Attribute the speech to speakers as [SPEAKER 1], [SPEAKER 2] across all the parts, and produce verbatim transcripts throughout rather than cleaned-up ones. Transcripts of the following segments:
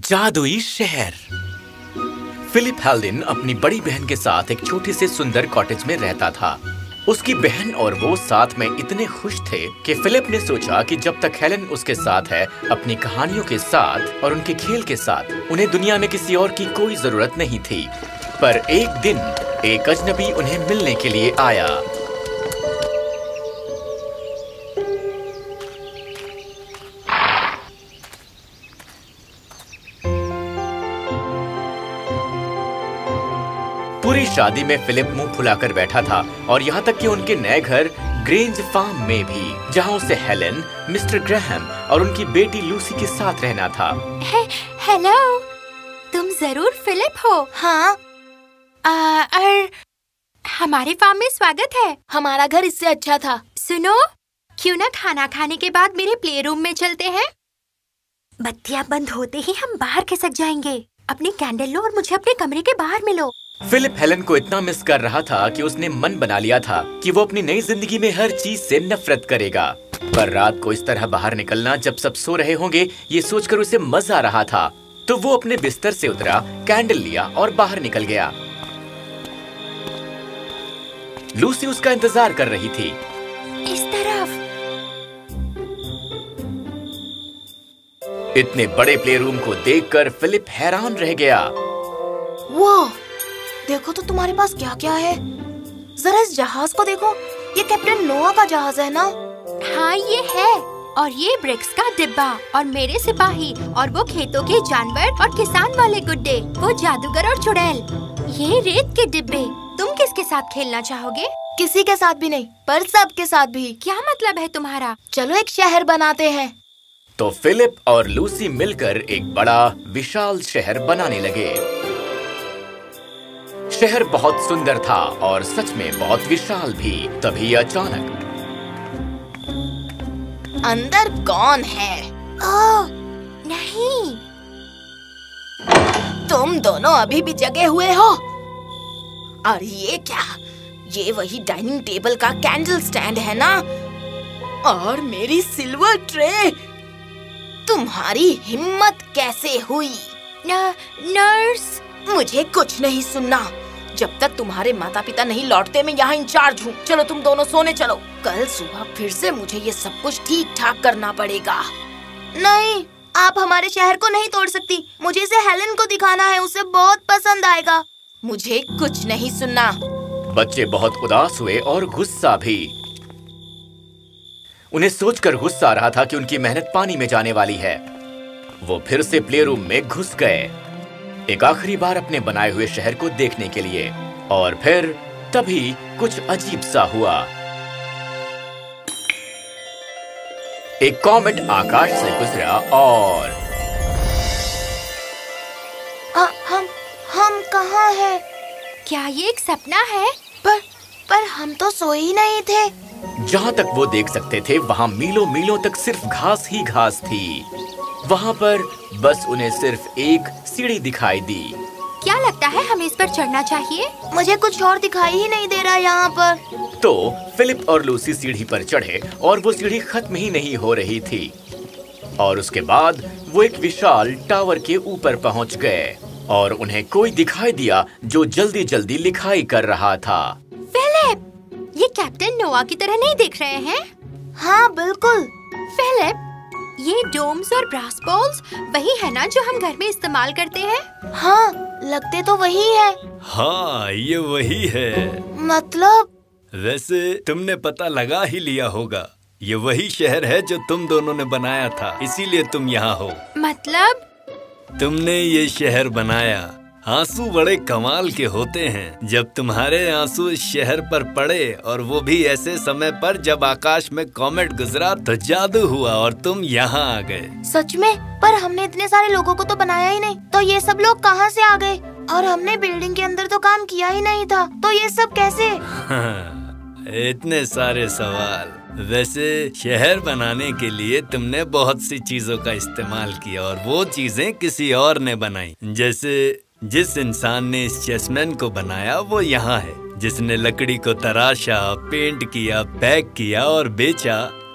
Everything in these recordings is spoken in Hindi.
[SPEAKER 1] जादुई शहर। फिलिप हेल्डन अपनी बड़ी बहन के साथ एक छोटे से सुंदर कॉटेज में रहता था। उसकी बहन और वो साथ में इतने खुश थे कि फिलिप ने सोचा कि जब तक हेलेन उसके साथ है, अपनी कहानियों के साथ और उनके खेल के साथ, उन्हें दुनिया में किसी और की कोई जरूरत नहीं थी। पर एक दिन एक अजनबी उन्हें मिलने के लिए आया। पूरी शादी में फिलिप मुंह फुलाकर बैठा था और यहाँ तक कि उनके नए घर ग्रेंज फार्म में भी, जहाँ उसे हेलेन, मिस्टर ग्रैहम और उनकी बेटी लूसी के साथ रहना था।
[SPEAKER 2] हे, हेलो, तुम जरूर फिलिप हो?
[SPEAKER 3] हाँ।
[SPEAKER 2] आ, और हमारे फार्म में स्वागत है।
[SPEAKER 3] हमारा घर इससे अच्छा था।
[SPEAKER 2] सुनो, क्यों ना खाना खाने के बाद मेरे प्ले रूम में चलते हैं? बत्तियां बंद होते ही हम बाहर खिसक जाएंगे। अपनी कैंडल लो और मुझे अपने कमरे के बाहर मिलो।
[SPEAKER 1] फिलिप हेलेन को इतना मिस कर रहा था कि उसने मन बना लिया था कि वो अपनी नई जिंदगी में हर चीज से नफरत करेगा। पर रात को इस तरह बाहर निकलना, जब सब सो रहे होंगे, ये सोचकर उसे मजा आ रहा था। तो वो अपने बिस्तर से उतरा, कैंडल लिया और बाहर निकल गया। लूसी उसका इंतजार कर रही थी।
[SPEAKER 2] इस तरफ।
[SPEAKER 1] इतने बड़े प्ले रूम को देखकर फिलिप हैरान रह गया।
[SPEAKER 3] वो देखो तो तुम्हारे पास क्या क्या है। जरा इस जहाज को देखो, ये कैप्टन नोआ का जहाज है ना?
[SPEAKER 2] हाँ ये है। और ये ब्रिक्स का डिब्बा और मेरे सिपाही और वो खेतों के जानवर और किसान वाले गुड्डे, वो जादूगर और चुड़ैल। ये रेत के डिब्बे। तुम किसके साथ खेलना चाहोगे?
[SPEAKER 3] किसी के साथ भी नहीं, पर सबके साथ भी।
[SPEAKER 2] क्या मतलब है तुम्हारा?
[SPEAKER 3] चलो एक शहर बनाते हैं।
[SPEAKER 1] तो फिलिप और लूसी मिलकर एक बड़ा विशाल शहर बनाने लगे। शहर बहुत सुंदर था और सच में बहुत विशाल भी। तभी अचानक
[SPEAKER 3] अंदर कौन है?
[SPEAKER 2] ओह, नहीं।
[SPEAKER 3] तुम दोनों अभी भी जगे हुए हो? और ये क्या? ये वही डाइनिंग टेबल का कैंडल स्टैंड है ना? और मेरी सिल्वर ट्रे। तुम्हारी हिम्मत कैसे हुई?
[SPEAKER 2] न, नर्स,
[SPEAKER 3] मुझे कुछ नहीं सुनना। जब तक तुम्हारे माता पिता नहीं लौटते, मैं यहाँ इंचार्ज हूँ। चलो तुम दोनों सोने चलो। कल सुबह फिर से मुझे ये सब कुछ ठीक ठाक करना पड़ेगा। नहीं, आप हमारे शहर को नहीं तोड़ सकती। मुझे इसे हेलेन को दिखाना है, उसे बहुत पसंद आएगा। मुझे कुछ नहीं सुनना।
[SPEAKER 1] बच्चे बहुत उदास हुए और गुस्सा भी। उन्हें सोचकर गुस्सा आ रहा था कि उनकी मेहनत पानी में जाने वाली है। वो फिर से प्ले रूम में घुस गए, एक आखिरी बार अपने बनाए हुए शहर को देखने के लिए। और फिर तभी कुछ अजीब सा हुआ। एक कॉमेट आकाश से गुजरा और
[SPEAKER 3] आ, हम हम कहाँ हैं?
[SPEAKER 2] क्या ये एक सपना है?
[SPEAKER 3] पर पर हम तो सोए ही नहीं थे।
[SPEAKER 1] जहाँ तक वो देख सकते थे, वहाँ मीलों मीलों तक सिर्फ घास ही घास थी। वहाँ पर बस उन्हें सिर्फ एक सीढ़ी दिखाई दी।
[SPEAKER 2] क्या लगता है हमें इस पर चढ़ना चाहिए?
[SPEAKER 3] मुझे कुछ और दिखाई ही नहीं दे रहा यहाँ पर।
[SPEAKER 1] तो फिलिप और लूसी सीढ़ी पर चढ़े और वो सीढ़ी खत्म ही नहीं हो रही थी। और उसके बाद वो एक विशाल टावर के ऊपर पहुँच गए और उन्हें कोई दिखाई दिया जो जल्दी जल्दी लिखाई कर रहा था।
[SPEAKER 2] फिलिप, ये कैप्टन नोआ की तरह नहीं दिख रहे हैं?
[SPEAKER 3] हाँ बिल्कुल।
[SPEAKER 2] फिलिप, ये डोम्स और ब्रास बॉल्स वही है ना जो हम घर में इस्तेमाल करते हैं?
[SPEAKER 3] हाँ, लगते तो वही है।
[SPEAKER 4] हाँ, ये वही है।
[SPEAKER 3] मतलब?
[SPEAKER 4] वैसे तुमने पता लगा ही लिया होगा। ये वही शहर है जो तुम दोनों ने बनाया था, इसीलिए तुम यहाँ हो।
[SPEAKER 2] मतलब?
[SPEAKER 4] तुमने ये शहर बनाया। आंसू बड़े कमाल के होते हैं। जब तुम्हारे आंसू इस शहर पर पड़े, और वो भी ऐसे समय पर जब आकाश में कॉमेट गुजरा, तो जादू हुआ और तुम यहाँ आ गए।
[SPEAKER 3] सच में? पर हमने इतने सारे लोगों को तो बनाया ही नहीं, तो ये सब लोग कहाँ से आ गए? और हमने बिल्डिंग के अंदर तो काम किया ही नहीं था, तो ये सब कैसे?
[SPEAKER 4] इतने सारे सवाल। वैसे शहर बनाने के लिए तुमने बहुत सी चीजों का इस्तेमाल किया और वो चीजें किसी और ने बनाई। जैसे जिस इंसान ने इस चेसमैन को बनाया वो यहाँ है, जिसने लकड़ी को तराशा, पेंट किया, पैक किया और बेचा,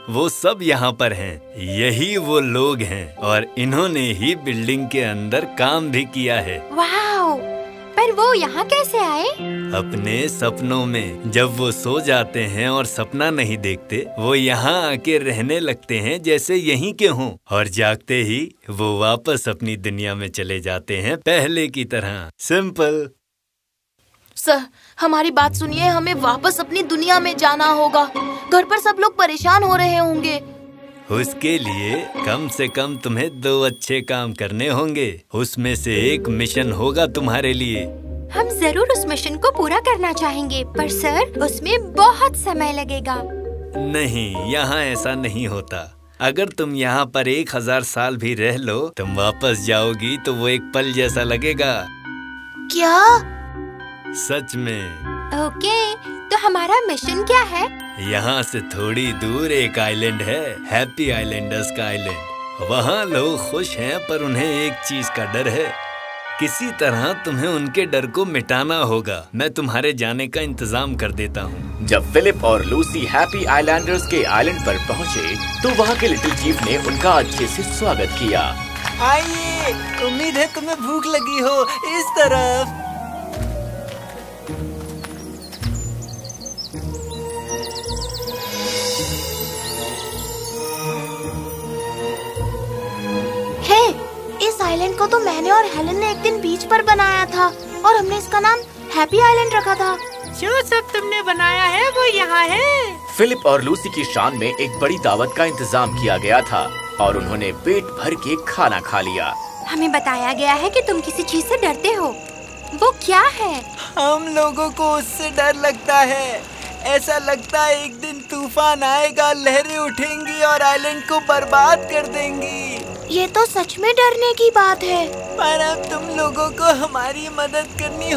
[SPEAKER 4] वो सब यहाँ पर हैं। यही वो लोग हैं और इन्होंने ही बिल्डिंग के अंदर काम भी किया है।
[SPEAKER 2] वाओ! पर वो यहाँ कैसे आए?
[SPEAKER 4] अपने सपनों में। जब वो सो जाते हैं और सपना नहीं देखते, वो यहाँ आके रहने लगते हैं जैसे यहीं के हों, और जागते ही वो वापस अपनी दुनिया में चले जाते हैं पहले की तरह। सिंपल।
[SPEAKER 3] सर, हमारी बात सुनिए, हमें वापस अपनी दुनिया में जाना होगा। घर पर सब लोग परेशान हो रहे होंगे।
[SPEAKER 4] उसके लिए कम से कम तुम्हें दो अच्छे काम करने होंगे। उसमें से एक मिशन होगा तुम्हारे लिए।
[SPEAKER 2] हम जरूर उस मिशन को पूरा करना चाहेंगे, पर सर उसमें बहुत समय लगेगा।
[SPEAKER 4] नहीं, यहाँ ऐसा नहीं होता। अगर तुम यहाँ पर एक हजार साल भी रह लो, तुम वापस जाओगी तो वो एक पल जैसा लगेगा।
[SPEAKER 3] क्या?
[SPEAKER 4] सच में।
[SPEAKER 2] ओके, तो हमारा मिशन क्या है?
[SPEAKER 4] यहाँ से थोड़ी दूर एक आइलैंड है, हैप्पी आइलैंडर्स का आइलैंड। वहाँ लोग खुश हैं, पर उन्हें एक चीज का डर है। किसी तरह तुम्हें उनके डर को मिटाना होगा। मैं तुम्हारे जाने का इंतजाम कर देता हूँ।
[SPEAKER 1] जब फिलिप और लूसी हैप्पी आइलैंडर्स के आइलैंड पर पहुँचे, तो वहाँ के लिटिल चीफ ने उनका अच्छे से स्वागत किया।
[SPEAKER 5] आइए, उम्मीद है तुम्हें भूख लगी हो। इस तरफ।
[SPEAKER 3] इस आइलैंड को तो मैंने और हेलन ने एक दिन बीच पर बनाया था और हमने इसका नाम हैप्पी आइलैंड रखा था।
[SPEAKER 5] जो सब तुमने बनाया है वो यहाँ है।
[SPEAKER 1] फिलिप और लूसी की शान में एक बड़ी दावत का इंतजाम किया गया था और उन्होंने पेट भर के खाना खा लिया।
[SPEAKER 2] हमें बताया गया है कि तुम किसी चीज से डरते हो। वो क्या है?
[SPEAKER 5] हम लोगों को उससे डर लगता है। ऐसा लगता है एक दिन तूफान आएगा, लहरें उठेंगी और आइलैंड को बर्बाद कर देंगी।
[SPEAKER 3] ये तो सच में डरने की बात है।
[SPEAKER 5] पर अब तुम लोगों को हमारी मदद करनी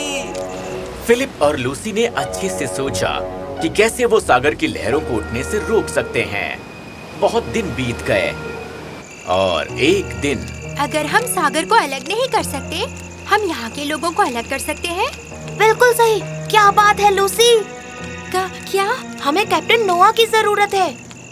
[SPEAKER 5] होगी।
[SPEAKER 1] फिलिप और लूसी ने अच्छे से सोचा कि कैसे वो सागर की लहरों को उठने से रोक सकते हैं। बहुत दिन बीत गए और एक दिन।
[SPEAKER 2] अगर हम सागर को अलग नहीं कर सकते, हम यहाँ के लोगों को अलग कर सकते हैं।
[SPEAKER 3] बिल्कुल सही। क्या बात है लूसी?
[SPEAKER 2] का, क्या?
[SPEAKER 3] हमें कैप्टन नोआ की जरूरत है।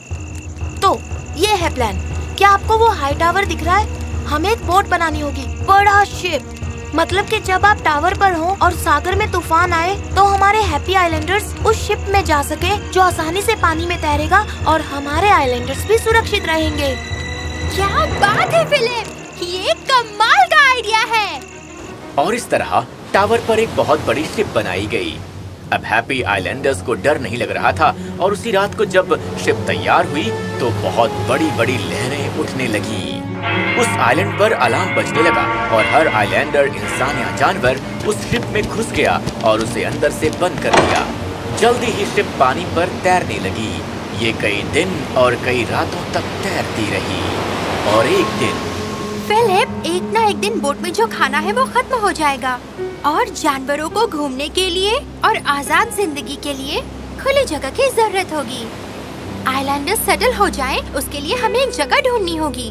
[SPEAKER 3] तो ये है प्लान। क्या आपको वो हाई टावर दिख रहा है? हमें एक बोट बनानी होगी, बड़ा शिप। मतलब कि जब आप टावर पर हो और सागर में तूफान आए, तो हमारे हैप्पी आइलैंडर्स उस शिप में जा सके जो आसानी से पानी में तैरेगा और हमारे आइलैंडर्स भी सुरक्षित रहेंगे।
[SPEAKER 2] क्या बात है फिलिप, ये कमाल का आइडिया है।
[SPEAKER 1] और इस तरह टावर पर एक बहुत बड़ी शिप बनाई गई। अब हैप्पी आइलैंडर्स को डर नहीं लग रहा था और उसी रात को जब शिप तैयार हुई तो बहुत बड़ी बड़ी लहरें उठने लगी। उस आइलैंड पर अलार्म बजने लगा और हर आइलैंडर, इंसान या जानवर उस शिप में घुस गया और उसे अंदर से बंद कर दिया। जल्दी ही शिप पानी पर तैरने लगी। ये कई दिन और कई रातों तक तैरती रही और एक दिन।
[SPEAKER 2] फिलिप, एक ना एक दिन बोट में जो खाना है वो खत्म हो जाएगा और जानवरों को घूमने के लिए और आजाद जिंदगी के लिए खुली जगह की जरूरत होगी। आइलैंडर्स सेटल हो जाएं, उसके लिए हमें एक जगह ढूंढनी होगी।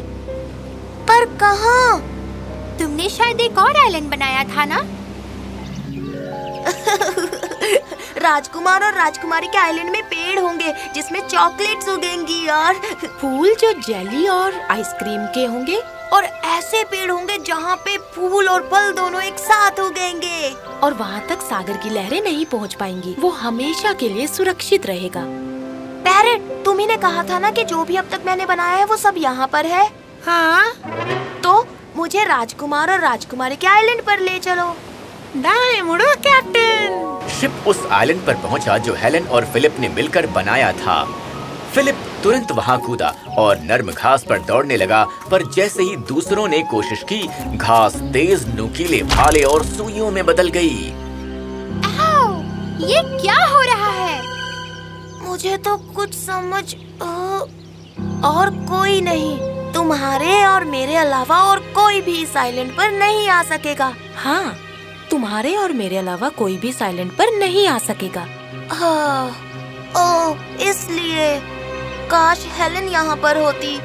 [SPEAKER 3] पर कहाँ?
[SPEAKER 2] तुमने शायद एक और आइलैंड बनाया था ना?
[SPEAKER 3] राजकुमार और राजकुमारी के आइलैंड में पेड़ होंगे जिसमें चॉकलेट्स उगेंगी और फूल जो जेली और आइसक्रीम के होंगे, और ऐसे पेड़ होंगे जहाँ पे फूल और फल दोनों एक साथ उगेंगे। और वहाँ तक सागर की लहरें नहीं पहुँच पाएंगी। वो हमेशा के लिए सुरक्षित रहेगा। पैरेट, तुम ही ने कहा था ना कि जो भी अब तक मैंने बनाया है वो सब यहाँ पर है।
[SPEAKER 5] हाँ?
[SPEAKER 3] तो मुझे राजकुमार और राजकुमारी के आइलैंड पर ले चलो।
[SPEAKER 5] दाएं मुड़ो कैप्टन।
[SPEAKER 1] शिप उस आइलैंड पर पहुंचा जो हेलन और फिलिप ने मिलकर बनाया था। फिलिप तुरंत वहां कूदा और नर्म घास पर दौड़ने लगा, पर जैसे ही दूसरों ने कोशिश की, घास तेज नुकीले भाले और सुइयों में बदल गई।
[SPEAKER 2] आओ, ये क्या हो रहा है?
[SPEAKER 3] मुझे तो कुछ समझ आ, और कोई नहीं। तुम्हारे और मेरे अलावा और कोई भी इस आइलैंड पर नहीं आ सकेगा। हाँ, तुम्हारे और मेरे अलावा कोई भी इस आइलैंड पर नहीं आ सकेगा। हाँ, ओ, इसलिए काश हेलन यहाँ पर होती।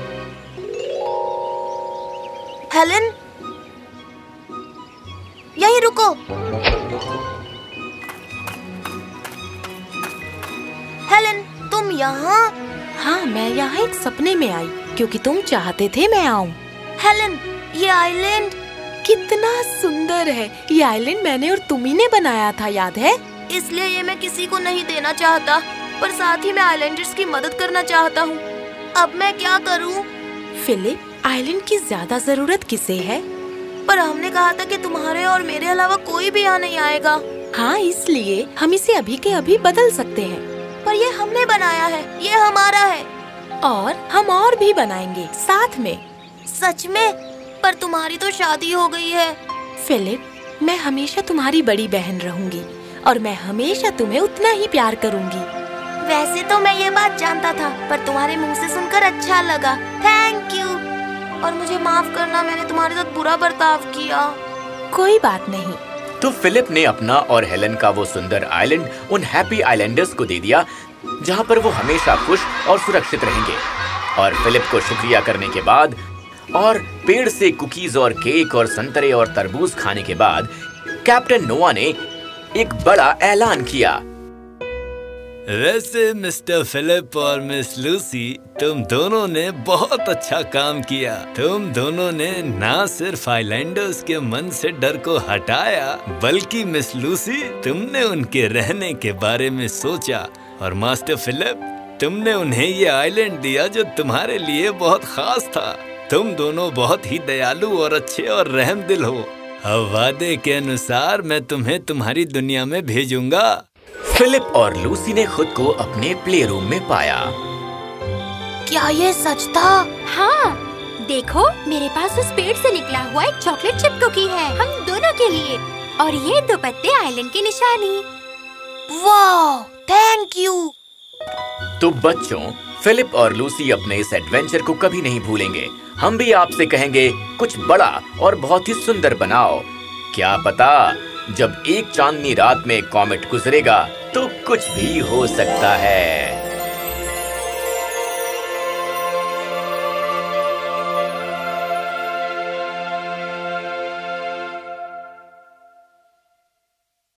[SPEAKER 3] हेलन, यहीं रुको। हेलन, तुम यहाँ? हाँ, मैं यहाँ एक सपने में आई क्योंकि तुम चाहते थे मैं आऊँ। हेलन, ये आइलैंड कितना सुंदर है। ये आइलैंड मैंने और तुम ही ने बनाया था, याद है? इसलिए ये मैं किसी को नहीं देना चाहता, पर साथ ही मैं आइलैंडर्स की मदद करना चाहता हूँ। अब मैं क्या करूँ? फिलिप, आइलैंड की ज्यादा जरूरत किसे है? पर हमने कहा था कि तुम्हारे और मेरे अलावा कोई भी यहाँ नहीं आएगा। हाँ, इसलिए हम इसे अभी के अभी बदल सकते हैं। पर ये हमने बनाया है, ये हमारा है। और हम और भी बनाएंगे साथ में। सच में? पर तुम्हारी तो शादी हो गई है। फिलिप, मैं हमेशा तुम्हारी बड़ी बहन रहूंगी और मैं हमेशा तुम्हें उतना ही प्यार करूंगी। वैसे तो मैं ये बात जानता था, पर तुम्हारे मुंह से सुनकर अच्छा लगा। Thank you. और मुझे माफ करना, मैंने तुम्हारे साथ बुरा बर्ताव किया। कोई बात नहीं।
[SPEAKER 1] तो फिलिप ने अपना और हेलन का वो सुंदर आइलैंड उन हैप्पी आइलैंडर्स को दे दिया, जहाँ पर वो हमेशा खुश और सुरक्षित रहेंगे। और फिलिप को शुक्रिया करने के बाद और पेड़ से कुकीज और केक और संतरे और तरबूज खाने के बाद कैप्टन नोआ ने एक बड़ा ऐलान किया।
[SPEAKER 4] वैसे मिस्टर फिलिप और मिस लूसी, तुम दोनों ने बहुत अच्छा काम किया। तुम दोनों ने ना सिर्फ आइलैंडर्स के मन से डर को हटाया, बल्कि मिस लूसी, तुमने उनके रहने के बारे में सोचा। और मास्टर फिलिप, तुमने उन्हें ये आइलैंड दिया जो तुम्हारे लिए बहुत खास था। तुम दोनों बहुत ही दयालु और अच्छे और रहमदिल हो। अब वादे के अनुसार मैं तुम्हें तुम्हारी दुनिया में भेजूंगा।
[SPEAKER 1] फिलिप और लूसी ने खुद को अपने प्ले रूम में पाया।
[SPEAKER 3] क्या ये सच था?
[SPEAKER 2] हाँ, देखो, मेरे पास उस पेड़ से निकला हुआ एक चॉकलेट चिप कुकी है, हम दोनों के लिए। और ये दो पत्ते आइलैंड की निशानी।
[SPEAKER 3] वाह, थैंक यू।
[SPEAKER 1] तो बच्चों, फिलिप और लूसी अपने इस एडवेंचर को कभी नहीं भूलेंगे। हम भी आपसे कहेंगे कुछ बड़ा और बहुत ही सुंदर बनाओ। क्या पता, जब एक चांदनी रात में कॉमेट गुजरेगा तो कुछ भी हो सकता है।